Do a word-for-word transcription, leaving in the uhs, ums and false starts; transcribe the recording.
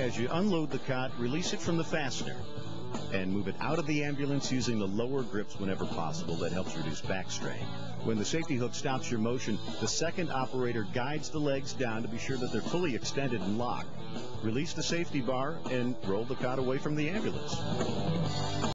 As you unload the cot, release it from the fastener and move it out of the ambulance using the lower grips whenever possible. That helps reduce back strain. When the safety hook stops your motion, the second operator guides the legs down to be sure that they're fully extended and locked. Release the safety bar and roll the cot away from the ambulance.